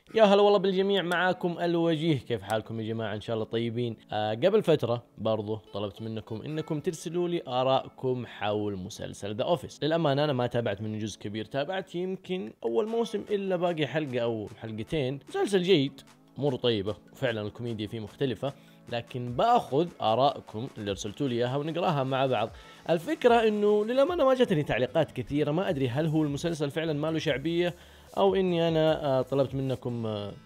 يا هلا والله بالجميع، معاكم الوجيه. كيف حالكم يا جماعة؟ إن شاء الله طيبين. قبل فترة برضو طلبت منكم إنكم ترسلوا لي آراءكم حول مسلسل ذا أوفيس. للأمانة أنا ما تابعت منه جزء كبير، تابعت يمكن أول موسم إلا باقي حلقة أو حلقتين. مسلسل جيد، أموره طيبة وفعلا الكوميديا فيه مختلفة، لكن باخذ آراءكم اللي ارسلتوا لي إياها ونقراها مع بعض. الفكرة إنه للأمانة ما جتني تعليقات كثيرة، ما أدري هل هو المسلسل فعلا ما له شعبية او اني انا طلبت منكم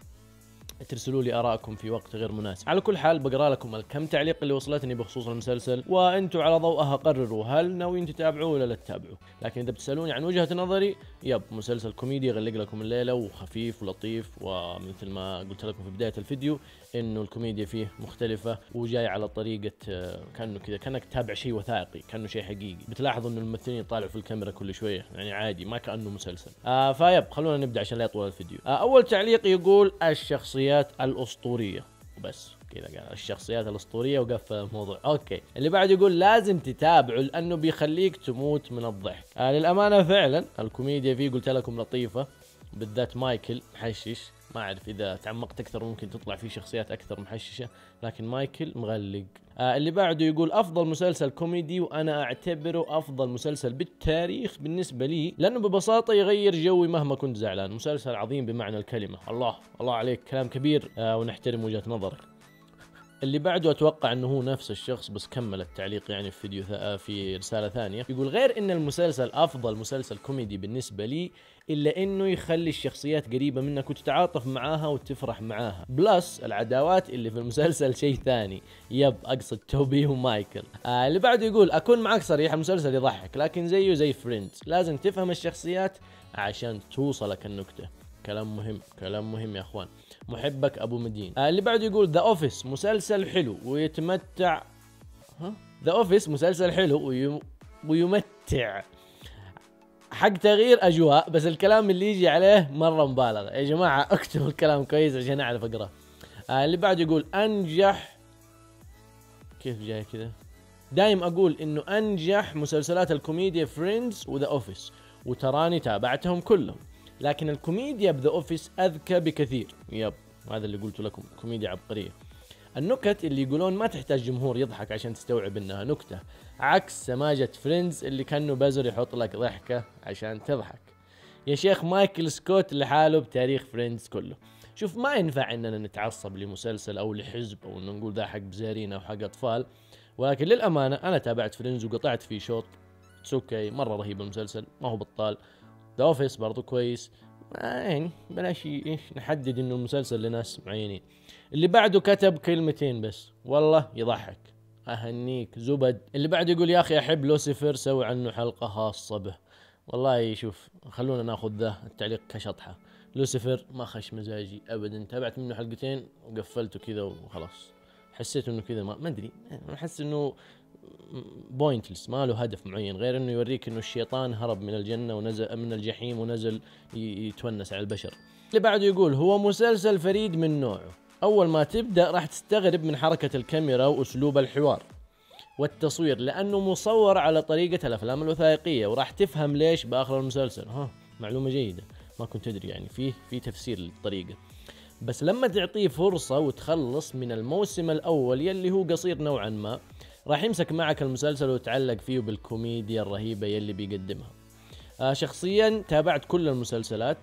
ترسلوا لي آراءكم في وقت غير مناسب. على كل حال بقرا لكم الكم تعليق اللي وصلتني بخصوص المسلسل، وانتم على ضوءها قرروا هل ناويين تتابعوه ولا لا تتابعوه. لكن اذا بتسالوني عن وجهة نظري، مسلسل كوميدي يغلق لكم الليلة وخفيف ولطيف، ومثل ما قلت لكم في بداية الفيديو انه الكوميديا فيه مختلفة وجاي على طريقة كانه كذا كانك تتابع شيء وثائقي، كانه شيء حقيقي. بتلاحظوا انه الممثلين يطالعوا في الكاميرا كل شوية، يعني عادي ما كانه مسلسل. خلونا نبدا عشان لا يطول الفيديو. اول تعليق يقول الشخصيات الأسطورية، وبس كذا قال الشخصيات الأسطورية وقفل الموضوع. اوكي، اللي بعد يقول لازم تتابعوا لانه بيخليك تموت من الضحك. للأمانة فعلا الكوميديا فيه قلت لكم لطيفة، بالذات مايكل محشش. ما اعرف اذا تعمقت اكثر ممكن تطلع فيه شخصيات اكثر محششه، لكن مايكل مغلق. اللي بعده يقول افضل مسلسل كوميدي، وانا اعتبره افضل مسلسل بالتاريخ بالنسبه لي، لانه ببساطه يغير جوي مهما كنت زعلان. مسلسل عظيم بمعنى الكلمه. الله الله عليك، كلام كبير ونحترم وجهة نظرك. اللي بعده اتوقع انه هو نفس الشخص بس كمل التعليق يعني في فيديو في رسالة ثانية. يقول غير ان المسلسل افضل مسلسل كوميدي بالنسبة لي، الا انه يخلي الشخصيات قريبة منك وتتعاطف معاها وتفرح معاها. بلس العداوات اللي في المسلسل شيء ثاني. اقصد توبي ومايكل. اللي بعده يقول اكون معك صريح، المسلسل يضحك لكن زيه زي فريندز، لازم تفهم الشخصيات عشان توصلك النكتة. كلام مهم، كلام مهم يا اخوان. محبك ابو مدين. اللي بعده يقول ذا اوفيس مسلسل حلو ويتمتع. ذا اوفيس مسلسل حلو ويمتع حق تغيير اجواء، بس الكلام اللي يجي عليه مره مبالغه. يا جماعه اكتبوا الكلام كويس عشان اعرف اقراه. اللي بعده يقول انجح، كيف جاي كذا؟ دايم اقول انه انجح مسلسلات الكوميديا فريندز وذا اوفيس، وتراني تابعتهم كلهم، لكن الكوميديا بذا اوفيس اذكى بكثير. هذا اللي قلت لكم، كوميديا عبقرية. النكت اللي يقولون ما تحتاج جمهور يضحك عشان تستوعب انها نكتة، عكس سماجة فريندز اللي كانه بزر يحط لك ضحكة عشان تضحك. يا شيخ مايكل سكوت لحاله بتاريخ فريندز كله. شوف، ما ينفع اننا نتعصب لمسلسل او لحزب او انه نقول ذا حق بزارين او حق اطفال، ولكن للامانة انا تابعت فريندز وقطعت فيه شوط. اوكي، مرة رهيب المسلسل، ما هو بطال. ذا اوفيس برضو كويس. يعني بلاش نحدد انه المسلسل لناس معينين. اللي بعده كتب كلمتين بس، والله يضحك، اهنيك زبد. اللي بعده يقول يا اخي احب لوسيفر، سوي عنه حلقة خاصة به. والله شوف، خلونا ناخذ ذا التعليق كشطحة. لوسيفر ما خش مزاجي ابدا، تابعت منه حلقتين وقفلته كذا وخلاص. حسيت انه كذا ما ادري، احس انه بوينتلس، ما له هدف معين غير انه يوريك انه الشيطان هرب من الجنة ونزل من الجحيم ونزل يتونس على البشر. اللي بعده يقول هو مسلسل فريد من نوعه، اول ما تبدأ راح تستغرب من حركة الكاميرا واسلوب الحوار والتصوير، لانه مصور على طريقة الافلام الوثائقية، وراح تفهم ليش باخر المسلسل. معلومة جيدة، ما كنت ادري يعني في تفسير للطريقة. بس لما تعطيه فرصة وتخلص من الموسم الاول يلي هو قصير نوعا ما، راح يمسك معك المسلسل وتعلق فيه بالكوميديا الرهيبة يلي بيقدمها. شخصيا تابعت كل المسلسلات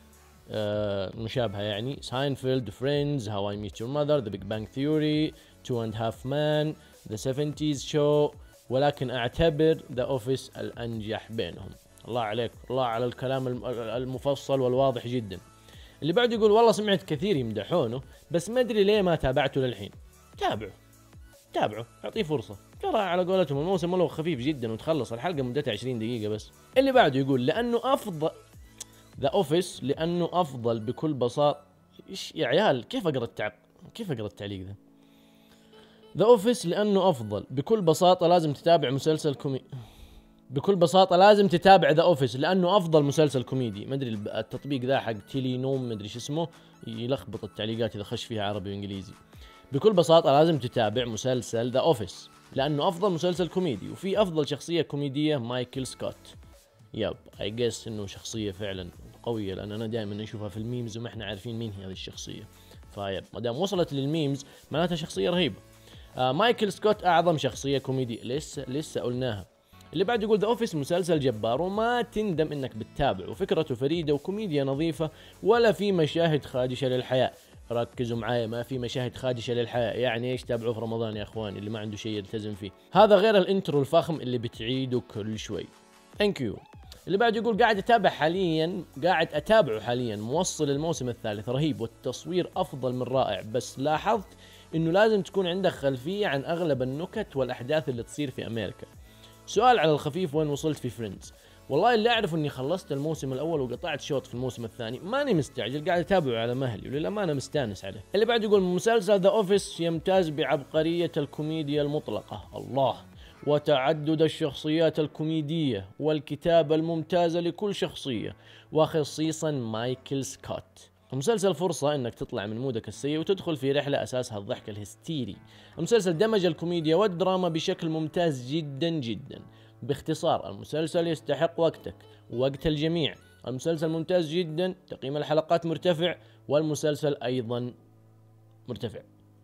مشابهة، يعني ساينفيلد، فريندز، هاو اي ميت يور ماذر، ذا بيج بانج ثيوري، تو اند هاف مان، ذا 70's شو، ولكن اعتبر ذا اوفيس الانجح بينهم. الله عليك، الله على الكلام المفصل والواضح جدا. اللي بعده يقول والله سمعت كثير يمدحونه بس ما ادري ليه ما تابعته للحين. تابعوا، اعطيه فرصة. ترى على قولتهم الموسم له خفيف جدا وتخلص الحلقة مدتها 20 دقيقة بس. اللي بعده يقول لانه افضل ذا اوفيس، لانه افضل بكل بساطة. ايش يا عيال، كيف اقرا التعليق ذا؟ ذا اوفيس لانه افضل بكل بساطة، لازم تتابع مسلسل بكل بساطة لازم تتابع ذا اوفيس لانه افضل مسلسل كوميدي. ما ادري التطبيق ذا حق تيلي نوم، ما ادري شو اسمه، يلخبط التعليقات اذا خش فيها عربي وانجليزي. بكل بساطة لازم تتابع مسلسل ذا اوفيس لانه افضل مسلسل كوميدي، وفي افضل شخصية كوميدية مايكل سكوت. اي جس انه شخصية فعلا قويه، لاننا دائما نشوفها في الميمز وما احنا عارفين مين هي هذه الشخصيه. فيب ما دام وصلت للميمز معناتها شخصيه رهيبه. مايكل سكوت اعظم شخصيه كوميدي، لسه قلناها. اللي بعد يقول ذا اوفيس مسلسل جبار وما تندم انك بتتابعه، وفكرته فريده وكوميديا نظيفه ولا في مشاهد خادشه للحياه. ركزوا معايا، ما في مشاهد خادشه للحياه، يعني ايش؟ تابعوه في رمضان يا اخوان اللي ما عنده شيء يلتزم فيه. هذا غير الانترو الفخم اللي بتعيده كل شوي. ثانك يو. اللي بعد يقول قاعد اتابعه حاليا موصل الموسم الثالث، رهيب والتصوير افضل من رائع، بس لاحظت انه لازم تكون عندك خلفيه عن اغلب النكت والاحداث اللي تصير في امريكا. سؤال على الخفيف، وين وصلت في فريندز؟ والله اللي اعرفه اني خلصت الموسم الاول وقطعت شوط في الموسم الثاني، ماني مستعجل، قاعد اتابعه على مهلي وللامانه مستانس عليه. اللي بعد يقول مسلسل ذا اوفيس يمتاز بعبقرية الكوميديا المطلقة، الله، وتعدد الشخصيات الكوميدية والكتابة الممتازة لكل شخصية، وخصيصا مايكل سكوت. المسلسل فرصة انك تطلع من مودك السيء وتدخل في رحلة اساسها الضحك الهستيري. المسلسل دمج الكوميديا والدراما بشكل ممتاز جدا جدا. باختصار المسلسل يستحق وقتك ووقت الجميع. المسلسل ممتاز جدا، تقييم الحلقات مرتفع، والمسلسل ايضا مرتفع.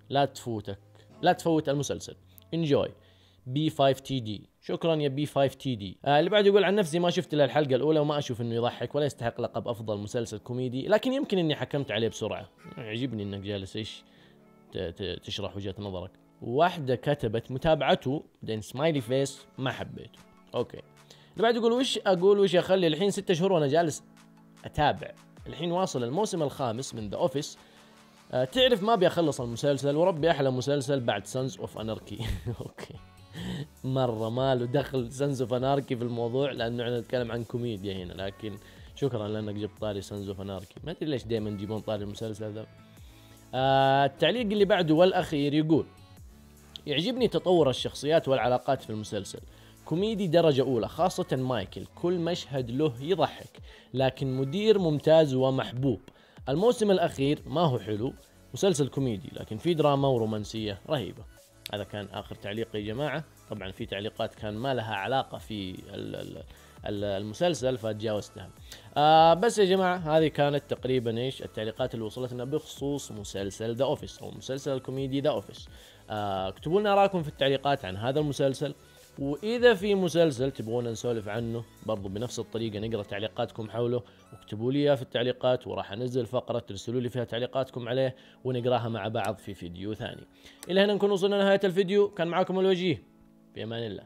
لا تفوت المسلسل. انجوي. بي 5 تي دي. شكرا يا بي 5 تي دي. اللي بعد يقول عن نفسي ما شفت الا الحلقه الاولى وما اشوف انه يضحك ولا يستحق لقب افضل مسلسل كوميدي، لكن يمكن اني حكمت عليه بسرعه. يعجبني انك جالس ايش تشرح وجهه نظرك. واحده كتبت متابعته بعدين سمايلي فيس ما حبيته. اوكي. اللي بعد يقول وش اخلي الحين 6 شهور وانا جالس اتابع، الحين واصل الموسم الخامس من ذا اوفيس. تعرف ما ابي اخلص المسلسل، وربي احلى مسلسل بعد سانز اوف اناركي. اوكي. مرة ما له دخل سانز اوف اناركي في الموضوع لانه احنا نتكلم عن كوميديا هنا، لكن شكرا لانك جبت طاري سانز اوف اناركي. ما ادري ليش دائما يجيبون طاري المسلسل ذا. التعليق اللي بعده والاخير يقول يعجبني تطور الشخصيات والعلاقات في المسلسل، كوميدي درجة أولى، خاصة مايكل كل مشهد له يضحك، لكن مدير ممتاز ومحبوب. الموسم الأخير ما هو حلو، مسلسل كوميدي لكن في دراما ورومانسية رهيبة. هذا كان آخر تعليق يا جماعة. طبعا في تعليقات كان ما لها علاقة في المسلسل فتجاوزتها. بس يا جماعة هذه كانت تقريبا ايش التعليقات اللي وصلتنا بخصوص مسلسل ذا اوفيس او مسلسل الكوميدي ذا اوفيس. اكتبوا لنا آراءكم في التعليقات عن هذا المسلسل، واذا في مسلسل تبغونا نسولف عنه برضو بنفس الطريقة نقرأ تعليقاتكم حوله، واكتبوا لي اياه في التعليقات وراح انزل فقرة ترسلوا لي فيها تعليقاتكم عليه ونقراها مع بعض في فيديو ثاني. الى هنا نكون وصلنا لنهاية الفيديو. كان معكم الوجيه، في امان الله.